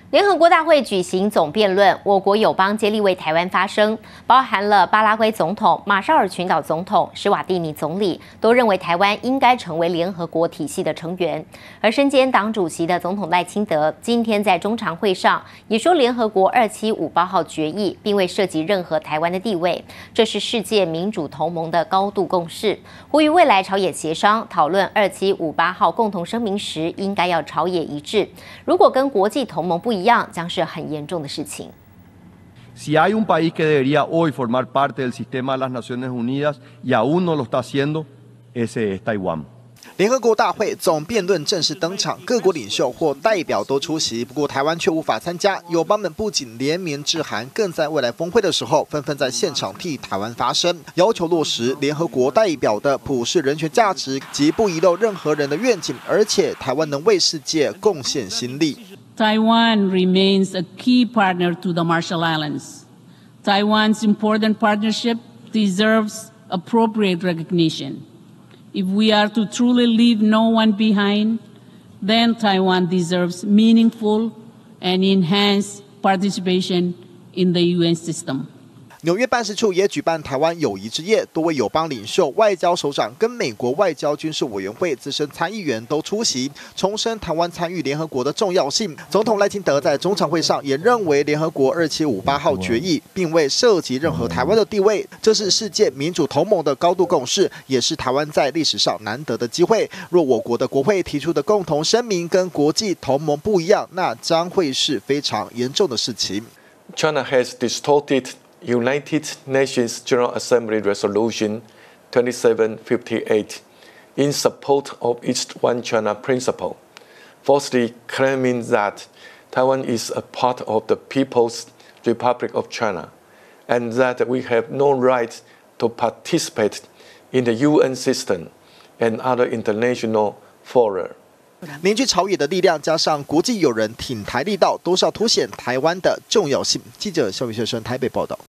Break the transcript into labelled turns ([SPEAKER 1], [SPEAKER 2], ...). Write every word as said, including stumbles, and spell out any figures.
[SPEAKER 1] 联合国大会举行总辩论，我国友邦接力为台湾发声，包含了巴拉圭总统、马绍尔群岛总统、施瓦蒂尼总理，都认为台湾应该成为联合国体系的成员。而身兼党主席的总统赖清德今天在中常会上也说，联合国二七五八号决议并未涉及任何台湾的地位，这是世界民主同盟的高度共识，呼吁未来朝野协商讨论二七五八号共同声明时，应该要朝野一致。如果跟国际同盟不一样，将是很严重的事情。
[SPEAKER 2] Si hay un país que debería hoy formar parte del sistema de las Naciones Unidas y aún no lo está haciendo, ese es Taiwán.
[SPEAKER 3] 联合国大会总辩论正式登场，各国领袖或代表都出席，不过台湾却无法参加。友邦们不仅联名致函，更在未来峰会的时候纷纷在现场替台湾发声，要求落实联合国代表的普世人权价值及不遗漏任何人的愿景，而且台湾能为世界贡献心力。
[SPEAKER 4] Taiwan remains a key partner to the Marshall Islands. Taiwan's important partnership deserves appropriate recognition. If we are to truly leave no one behind, then Taiwan deserves meaningful and enhanced participation in the U N system.
[SPEAKER 3] 纽约办事处也举办台湾友谊之夜，多位友邦领袖、外交首长跟美国外交军事委员会资深参议员都出席，重申台湾参与联合国的重要性。总统赖清德在中常会上也认为，联合国二七五八号决议并未涉及任何台湾的地位，这是世界民主同盟的高度共识，也是台湾在历史上难得的机会。若我国的国会提出的共同声明跟国际同盟不一样，那将会是非常严重的事情。
[SPEAKER 5] China has distorted United Nations General Assembly Resolution twenty-seven fifty-eight in support of its One China principle, falsely claiming that Taiwan is a part of the People's Republic of China and that we have no right to participate in the U N system and other international fora.
[SPEAKER 3] 凝聚朝野的力量，加上国际友人挺台力道，都是要凸显台湾的重要性。记者肖宇先生台北报道。